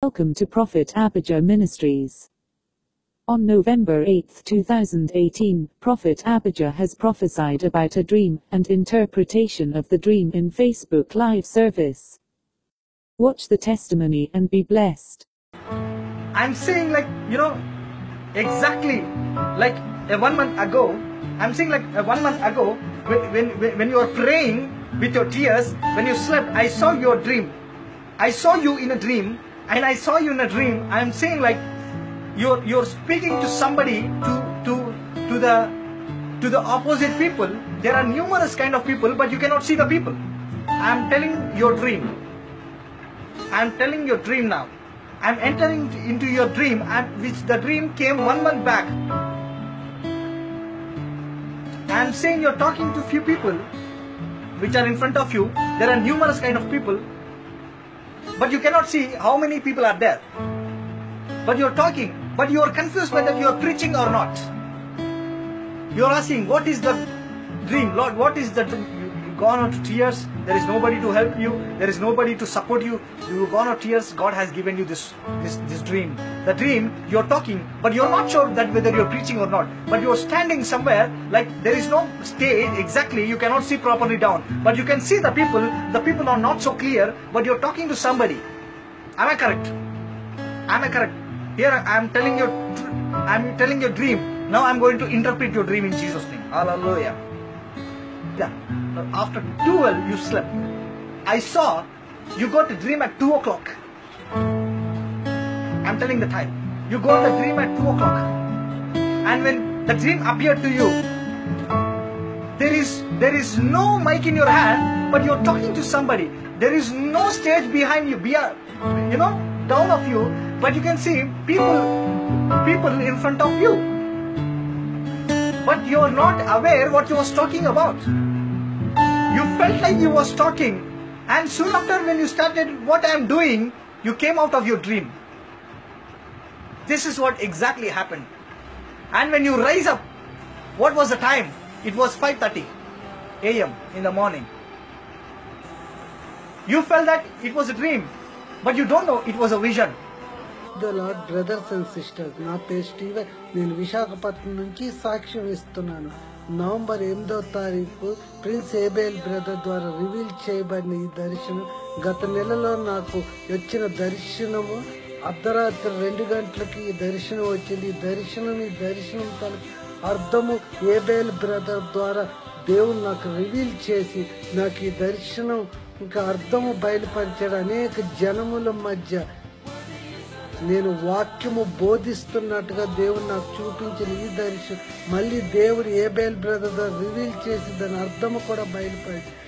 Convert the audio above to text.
Welcome to Prophet Abijah Ministries. On November 8, 2018, Prophet Abijah has prophesied about a dream and interpretation of the dream in Facebook Live service. Watch the testimony and be blessed. I'm saying exactly like 1 month ago. I'm saying like 1 month ago when you are praying with your tears, when you slept, I saw your dream. I saw you in a dream, and I saw you in a dream. I'm saying like you're speaking to somebody, to the opposite people. There are numerous kind of people, but you cannot see the people. I'm telling your dream. I'm telling your dream now. I'm entering into your dream, which the dream came 1 month back. I'm saying you're talking to few people which are in front of you. There are numerous kind of people, but you cannot see how many people are there. But you're talking, but you are confused whether you are preaching or not. You're asking, what is the dream? Lord, what is the dream? You've gone on to tears. There is nobody to help you. There is nobody to support you. You've gone on tears. God has given you this dream. The dream, you're talking, but you're not sure that whether you're preaching or not. But you're standing somewhere, like there is no stage exactly. You cannot see properly down. But you can see the people. The people are not so clear, but you're talking to somebody. Am I correct? Am I correct? Here I'm telling your dream. Now I'm going to interpret your dream in Jesus' name. Hallelujah. Yeah. After 12 you slept. I saw you got a dream at 2 o'clock. I'm telling the time. You got a dream at 2 o'clock. And when the dream appeared to you, there is no mic in your hand, but you're talking to somebody. There is no stage behind you, down of you, but you can see people in front of you. But you're not aware what you was talking about. You felt like you was talking, and soon after when you started what I am doing, you came out of your dream. This is what exactly happened. And when you rise up, what was the time? It was 5:30 a.m. in the morning. You felt that it was a dream, but you don't know it was a vision. The Lord, brothers and sisters, నా పేరు Steven. నేను విశాఖపట్నం నుంచి సాక్ష్యం ఇస్తున్నాను. November 8వ తారీఖు prince Abel brother ద్వారా reveal చేయబడిన ఈ దర్శనం గత నెలలో నాకు వచ్చిన దర్శనము. అర్ధరాత్రి 2 గంటలకి ఈ దర్శనం వచ్చింది. ఈ దర్శనం తన అర్థము ఏబేల్ బ్రదర్ ద్వారా దేవుడు నాకు రివీల్ చేసి నాకు ఈ దర్శనం ఇంకా అర్థము బయలుపరిచాడు. అనేక జనముల మధ్య నేను వాక్యము బోధిస్తున్నట్టుగా దేవుడు నాకు చూపించిన ఈ దర్శనం మళ్ళీ దేవుడు ఏబేల్ బ్రదర్ రివీల్ చేసి దాని అర్థము కూడా బయలుపరిచి